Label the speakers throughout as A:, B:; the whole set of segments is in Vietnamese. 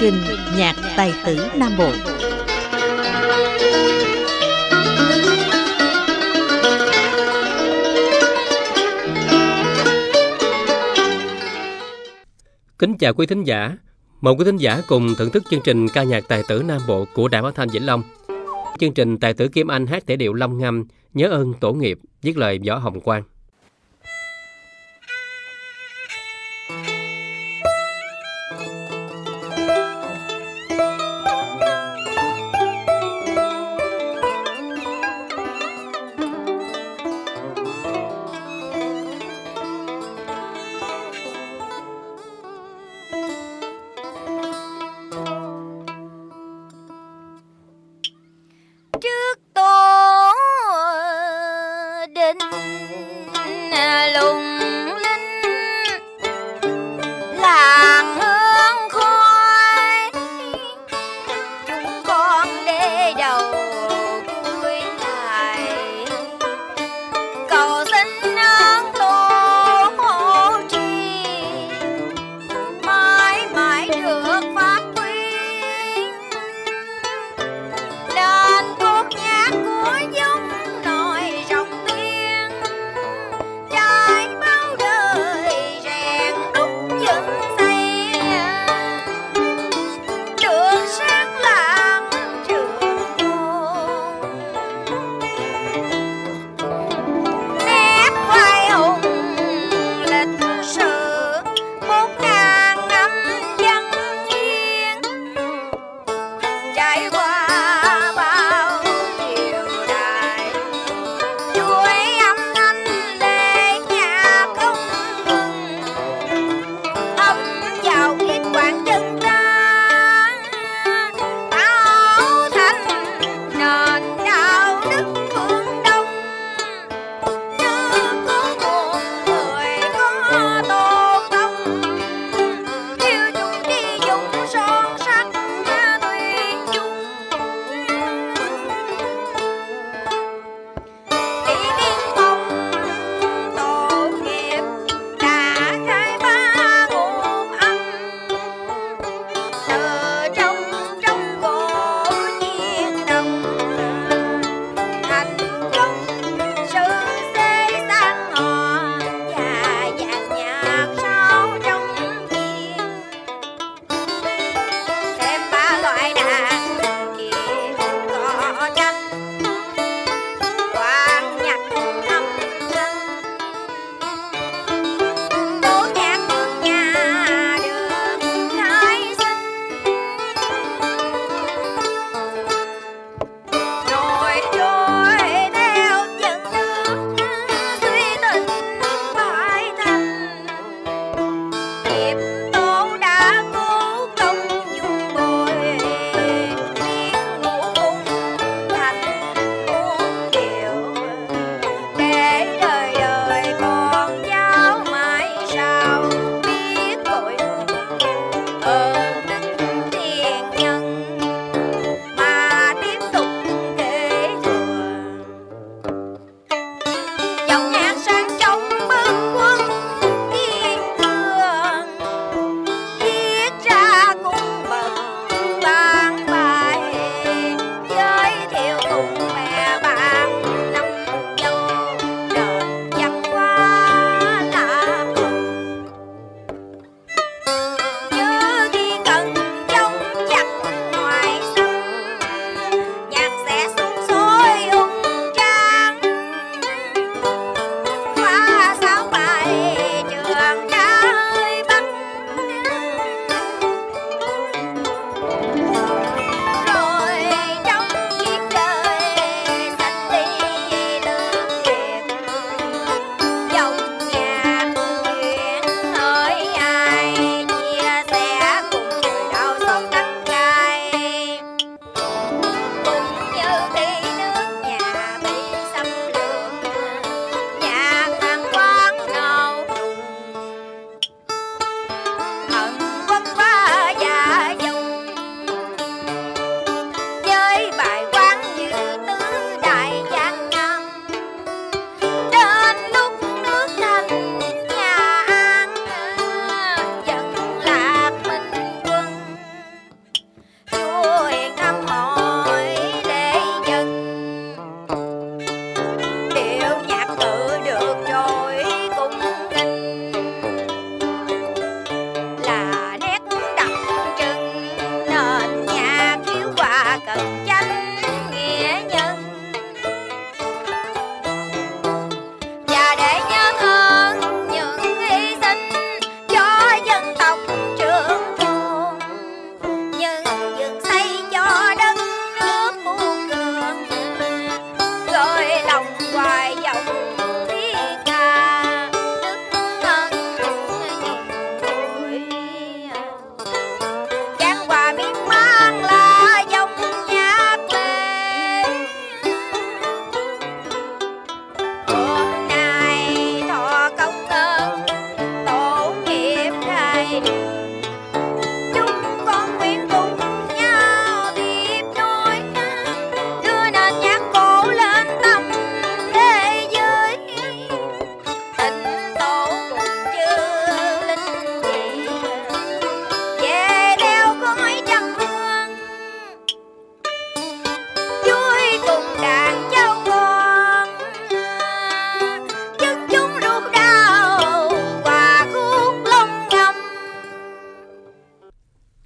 A: trình Nhạc Tài tử Nam Bộ.
B: Kính chào quý thính giả. Mời quý thính giả cùng thưởng thức chương trình ca nhạc Tài tử Nam Bộ của Đài Phát thanh Vĩnh Long. Chương trình Tài tử Kim Anh hát thể điệu Long Ngâm Nhớ ơn tổ nghiệp, viết lời Võ Hồng Quang.
C: Trước tổ đình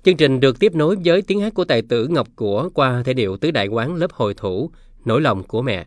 B: Chương trình được tiếp nối với tiếng hát của tài tử Ngọc Của qua thể điệu tứ đại quán lớp hồi thủ Nỗi lòng của mẹ.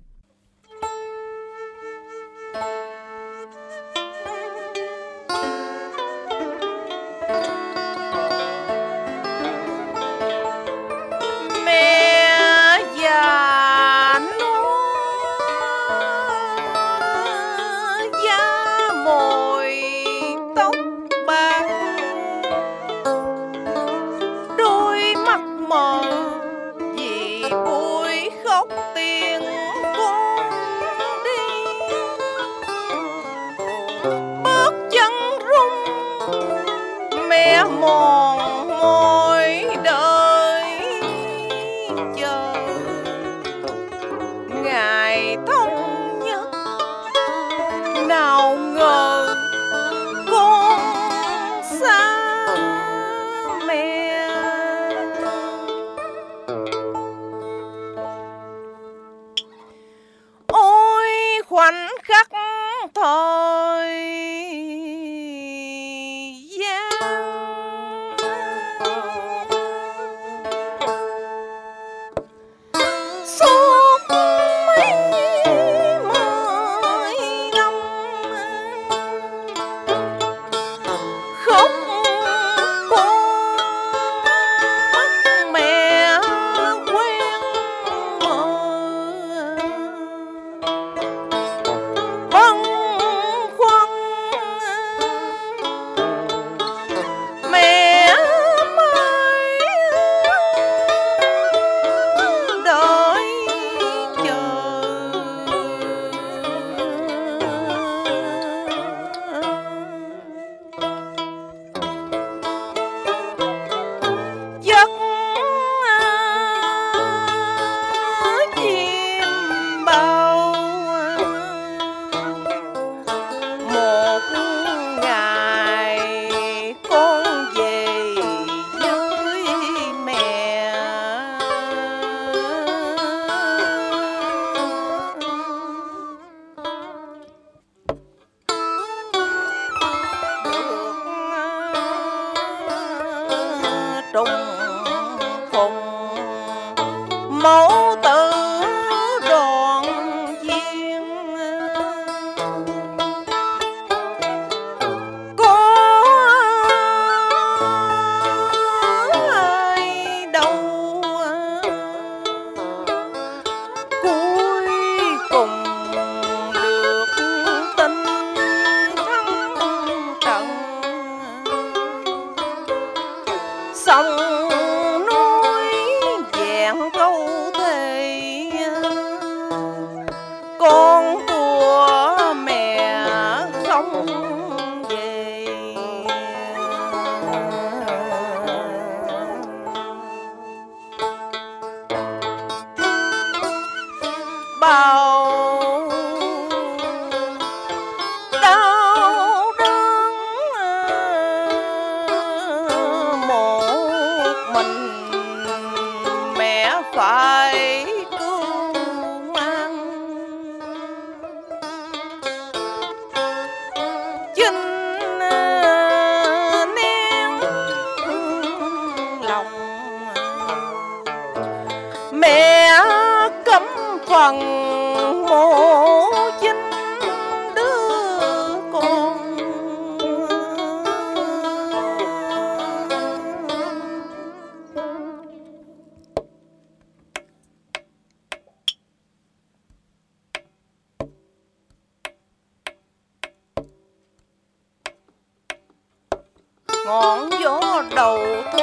C: Ngọn gió đầu thu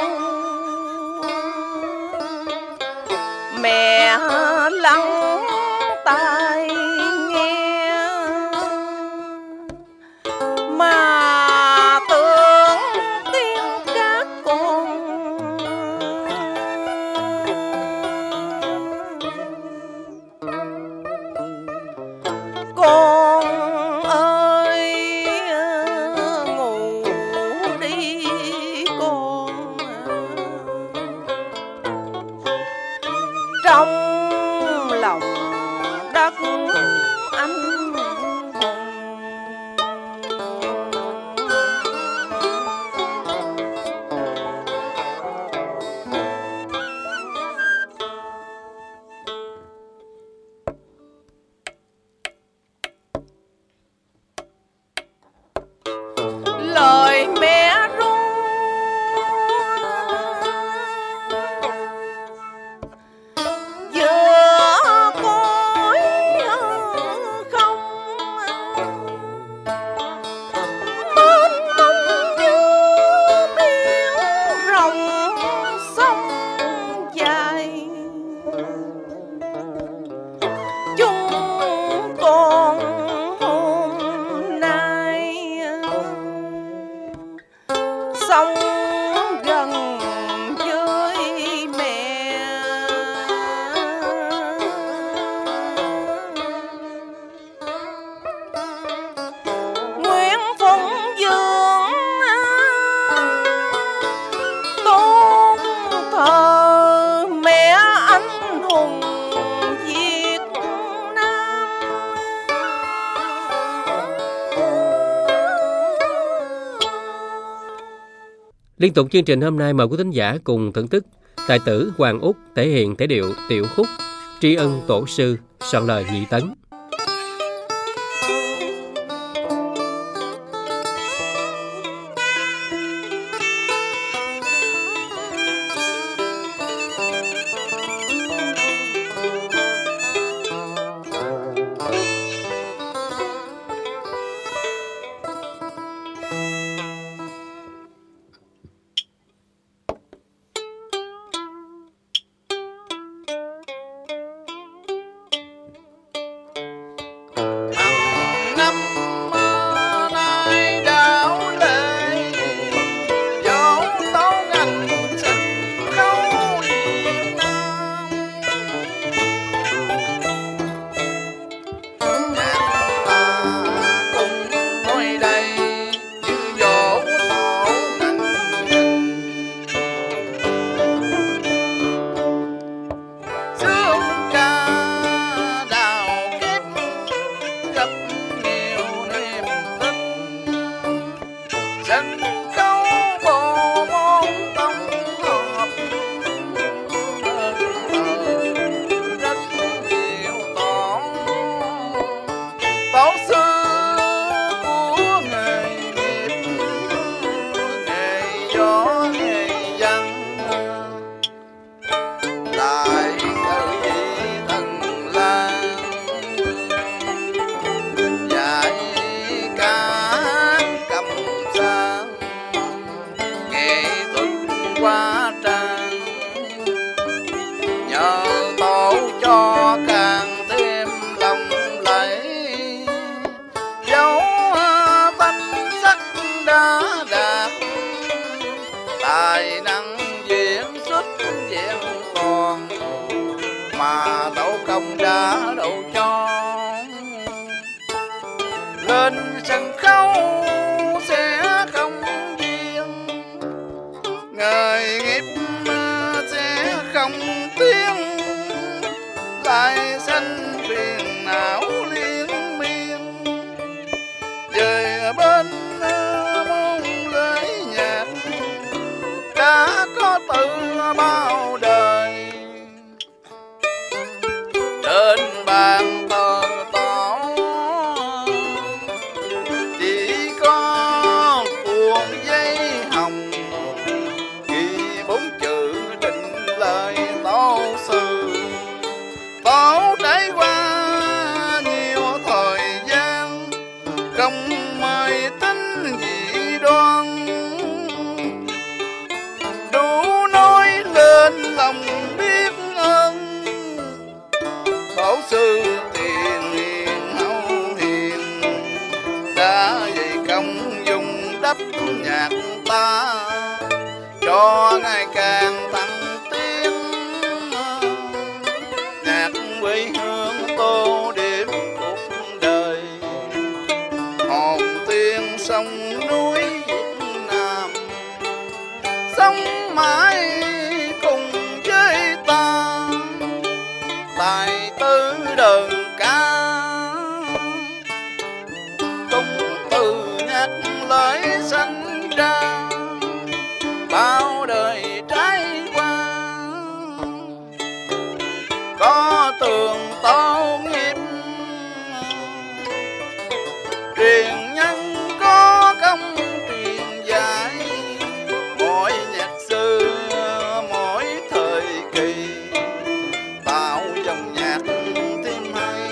C: mẹ lắng tai nghe, mà tưởng tiếng các con ơi ngủ đi con, trong lòng đất anh hùng.
B: Liên tục chương trình hôm nay mời quý thính giả cùng thưởng thức tài tử Hoàng Út thể hiện thể điệu tiểu khúc Tri ân tổ sư, soạn lời Nhị Tấn.
D: tài năng diễn xuất vẹn toàn mà tổ công đã đầu cho. Lên sân khấu sẽ không duyên, nghề nghiệp sẽ không tiếng, lại sanh phiền não liên miên. Về bên môn lễ nhạc đã có từ bao đời, trên bàn thờ tổ chỉ có cuộn giấy hồng ghi 4 chữ định lời tổ sư. Tổ trải qua nhiều thời gian không mời tính dị đoan, đủ nói lên lòng biết ơn tổ sư tiền hiền hậu hiền, đã dày công dùng đắp nhạc ta cho ngày càng thăng tiến. Nhạc quê hương tô điểm cuộc đời, hồn tiên sông núi Việt Nam, sống mãi cùng với ta. Tài tử đơn ca cũng từ nhạc lời sanh ra, bao đời trải qua có tường tổ nghiệp, truyền nhân có công truyền dạy. Mỗi nhạc sư mỗi thời kỳ tạo dòng nhạc thêm hay,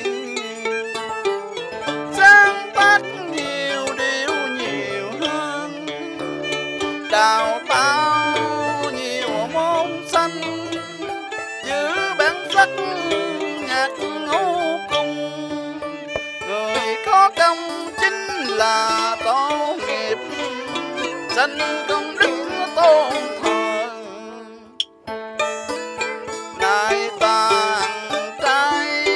D: sáng tác nhiều điều nhiều hơn, đào tạo nhiều môn xanh, giữ bản sắc nhạc ngũ cung. Người có công chính là tổ nghiệp, sanh công đức tôn thờ. Nay ta ăn trái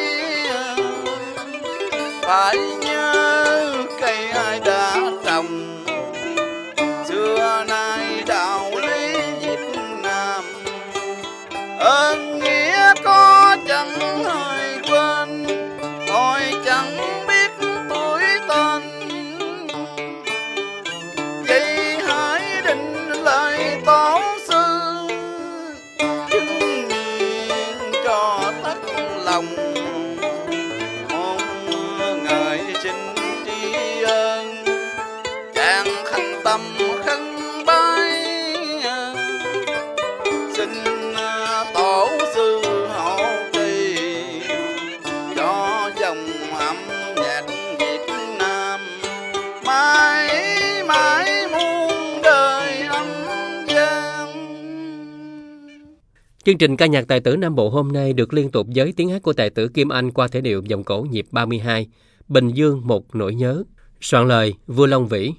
D: phải nhớ cây ai đã trồng, xưa nay đạo lý Việt Nam ơn nghĩa có chẳng hơi quên, thôi chẳng biết tuổi tên. Vậy hãy định
B: Chương trình ca nhạc tài tử Nam Bộ hôm nay được liên tục với tiếng hát của tài tử Kim Anh qua thể điệu vòng cổ nhịp 32, Bình Dương một nỗi nhớ. Soạn lời Vua Long Vĩ.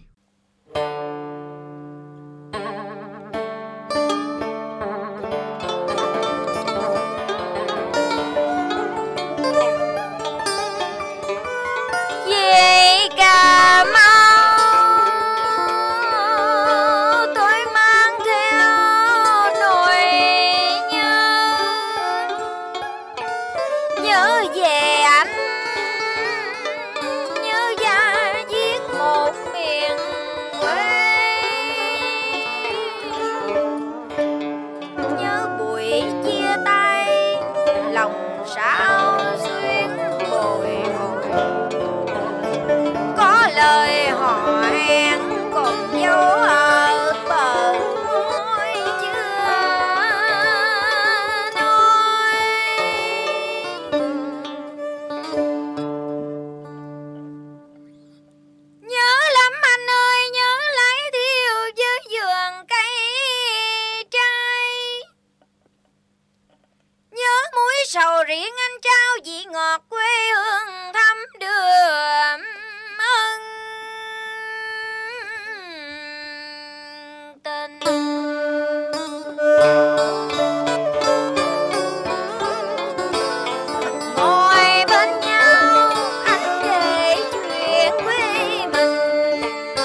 C: Sầu riêng anh trao vị ngọt quê hương thăm đường ân tình. Ngồi bên nhau anh kể chuyện quê mình.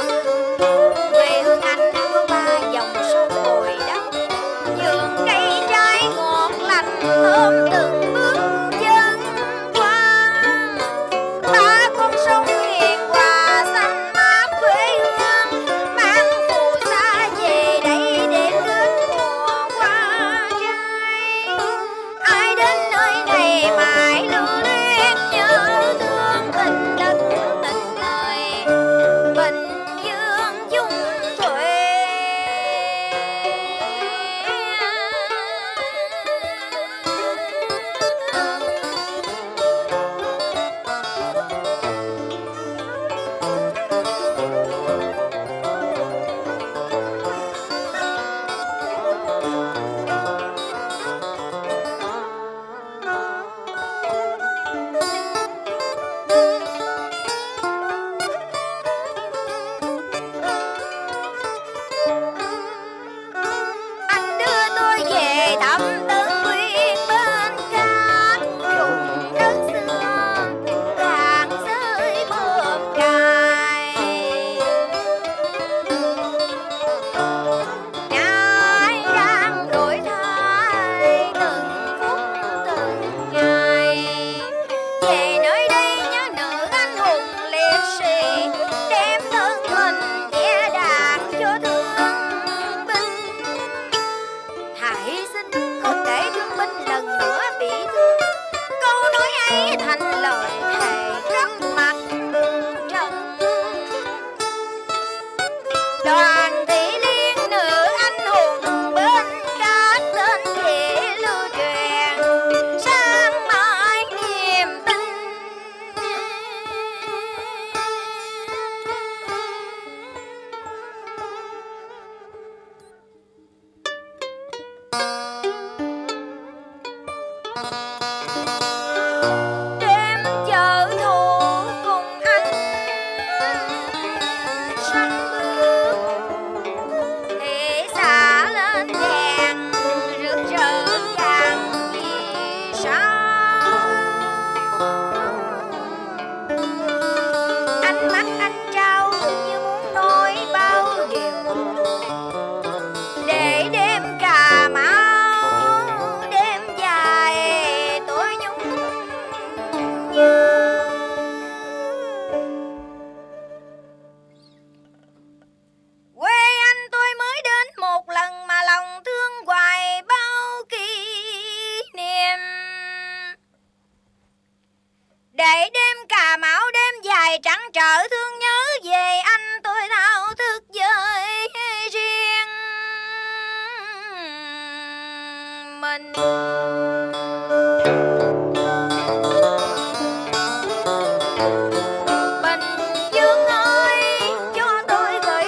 C: Quê hương anh có 3 dòng sông bồi đắp, vườn cây trái ngọt lành thơm từng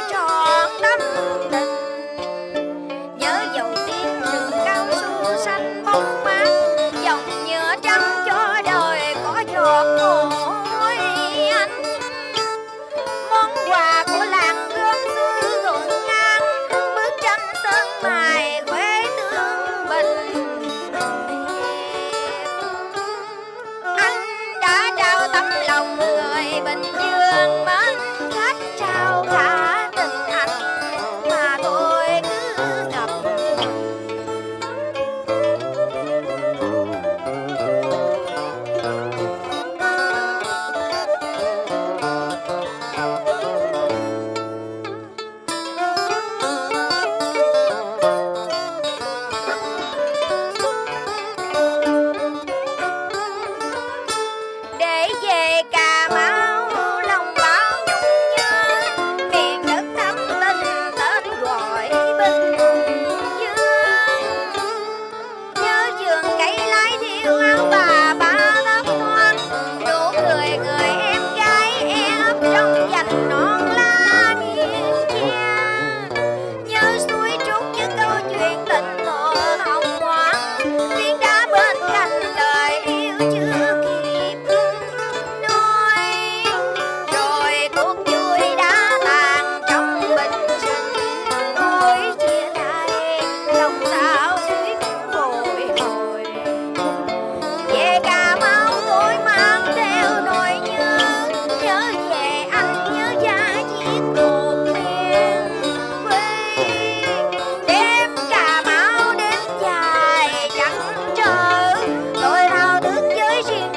C: xanh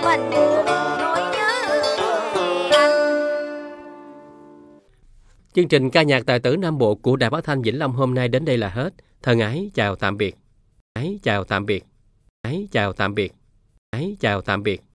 C: mình buồn nỗi nhớ anh.
B: Chương trình ca nhạc tài tử Nam Bộ của Đài Phát thanh Vĩnh Long hôm nay đến đây là hết. Thân ái chào tạm biệt. Ái chào tạm biệt. Ái chào tạm biệt. Ái chào tạm biệt.